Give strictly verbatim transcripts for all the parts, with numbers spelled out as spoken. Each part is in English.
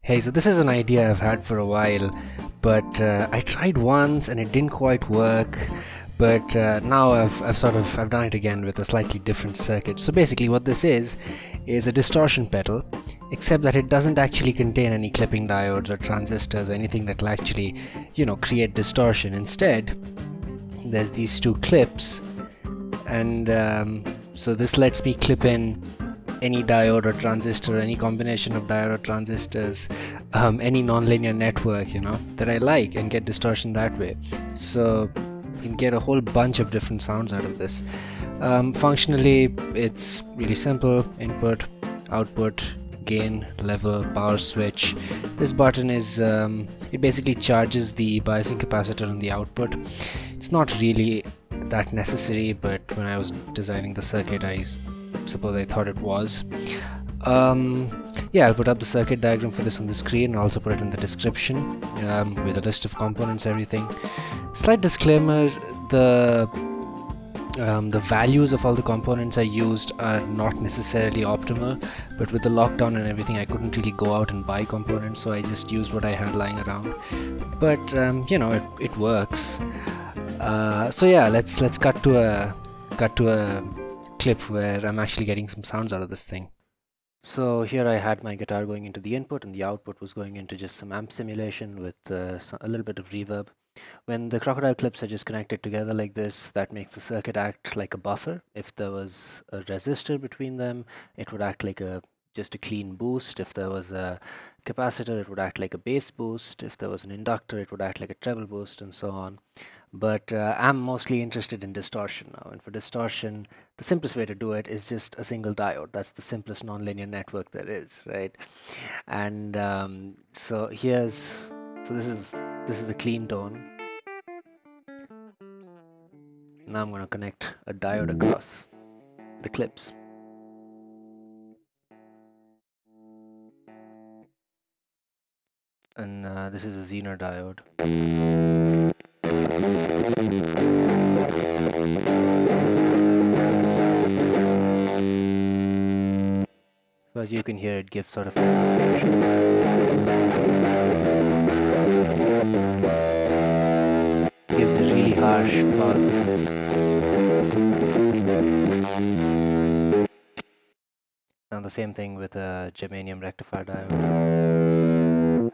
Hey, so this is an idea I've had for a while, but uh, I tried once and it didn't quite work. But uh, now I've, I've sort of I've done it again with a slightly different circuit. So basically, what this is is a distortion pedal, except that it doesn't actually contain any clipping diodes or transistors or anything that will actually, you know, create distortion. Instead, there's these two clips, and um, so this lets me clip in any diode or transistor, any combination of diode or transistors, um, any nonlinear network, you know, that I like, and get distortion that way. So you can get a whole bunch of different sounds out of this. Um, functionally, it's really simple: input, output, gain, level, power switch. This button is um, it basically charges the biasing capacitor on the output. It's not really that necessary, but when I was designing the circuit, I suppose I thought it was. Um, yeah, I'll put up the circuit diagram for this on the screen and also put it in the description um, with a list of components, everything. Slight disclaimer: the um, the values of all the components I used are not necessarily optimal, but with the lockdown and everything, I couldn't really go out and buy components, so I just used what I had lying around. But um, you know, it, it works. Uh, so yeah, let's let's cut to a cut to a clip where I'm actually getting some sounds out of this thing. So here I had my guitar going into the input, and the output was going into just some amp simulation with uh, a little bit of reverb. When the crocodile clips are just connected together like this, that makes the circuit act like a buffer. If there was a resistor between them, it would act like a just a clean boost. If there was a capacitor, it would act like a bass boost. If there was an inductor, it would act like a treble boost, and so on. But uh, I'm mostly interested in distortion now, and for distortion, the simplest way to do it is just a single diode. That's the simplest nonlinear network there is, right? And um, so here's so this is this is the clean tone. Now I'm going to connect a diode across the clips. And uh, this is a Zener diode. So as you can hear, it gives sort of gives a really harsh fuzz. Now the same thing with a germanium rectifier diode.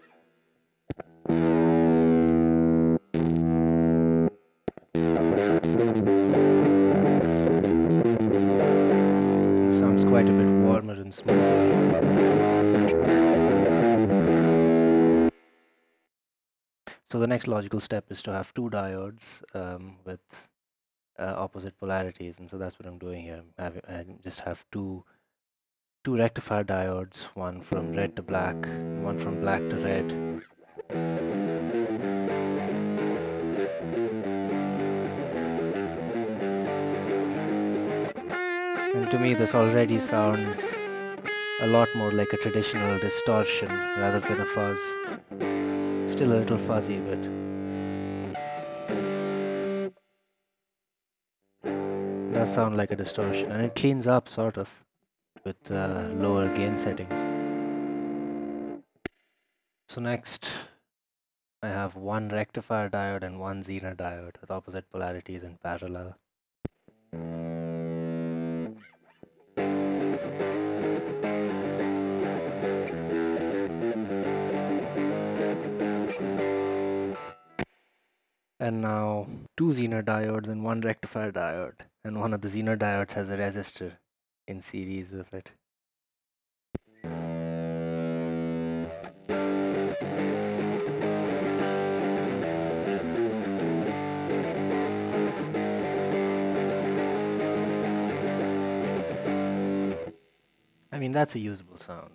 It sounds quite a bit warmer and smoother. So the next logical step is to have two diodes um, with uh, opposite polarities, and so that's what I'm doing here. I, have, I just have two two rectifier diodes, one from red to black, one from black to red. And to me, this already sounds a lot more like a traditional distortion rather than a fuzz. Still a little fuzzy, but does sound like a distortion, and it cleans up sort of with uh, lower gain settings. So next, I have one rectifier diode and one Zener diode with opposite polarities in parallel. And now two Zener diodes and one rectifier diode, and one of the Zener diodes has a resistor in series with it. I mean, that's a usable sound.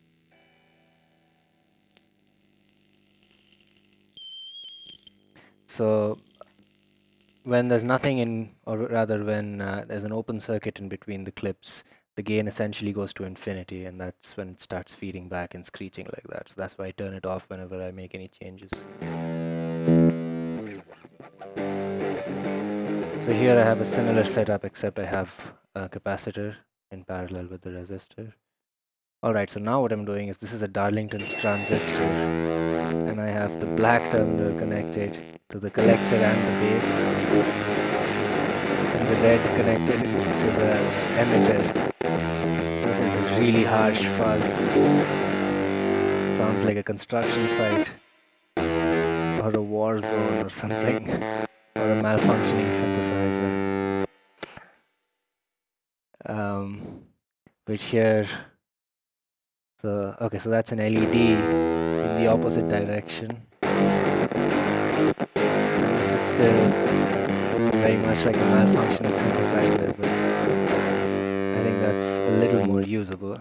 So when there's nothing in, or rather when uh, there's an open circuit in between the clips, the gain essentially goes to infinity, and that's when it starts feeding back and screeching like that. So that's why I turn it off whenever I make any changes. So here I have a similar setup, except I have a capacitor in parallel with the resistor. Alright, so now what I'm doing is this is a Darlington's transistor, and I have the black terminal connected to the collector and the base, and the red connected to the emitter. This is a really harsh fuzz. Sounds like a construction site, or a war zone or something, or a malfunctioning synthesizer. Um, but here, so okay, so that's an L E D in the opposite direction. And this is still very much like a malfunctioning synthesizer, but I think that's a little more usable.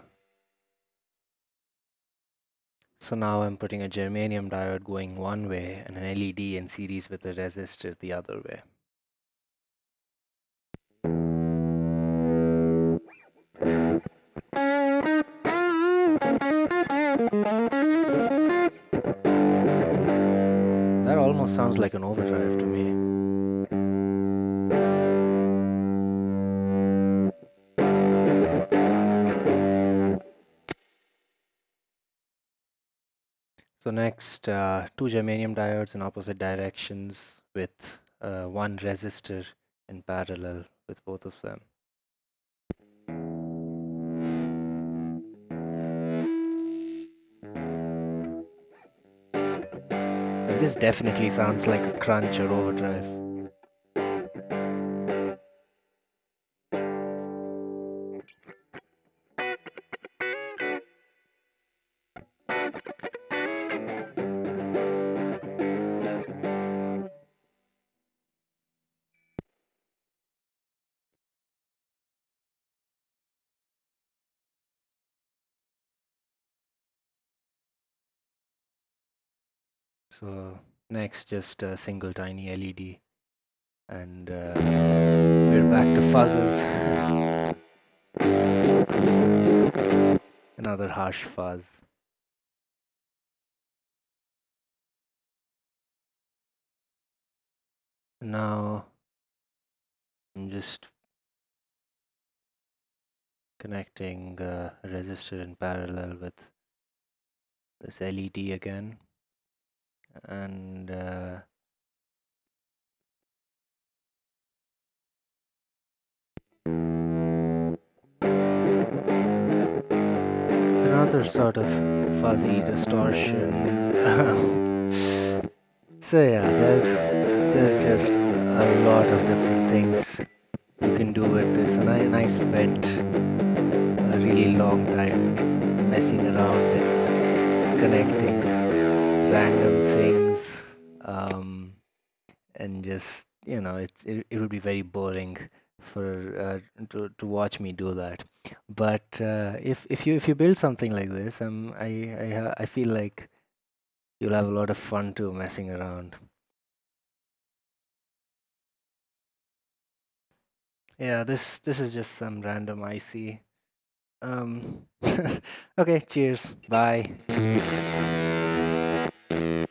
So now I'm putting a germanium diode going one way and an L E D in series with a resistor the other way. That almost sounds like an overdrive to me. So next, uh, two germanium diodes in opposite directions with uh, one resistor in parallel with both of them. And this definitely sounds like a crunch or overdrive. So next, just a single tiny L E D, and uh, we're back to fuzzes. Another harsh fuzz. Now I'm just connecting uh, a resistor in parallel with this L E D again, and uh, another sort of fuzzy distortion. So yeah, there's there's just a lot of different things you can do with this, and I and I spent a really long time messing around and connecting random things, um, and just you know it's it, it would be very boring for uh, to to watch me do that. But uh, if if you if you build something like this, um, I I ha- I feel like you'll have a lot of fun too messing around. Yeah, this this is just some random I C. Um, okay, cheers. Bye.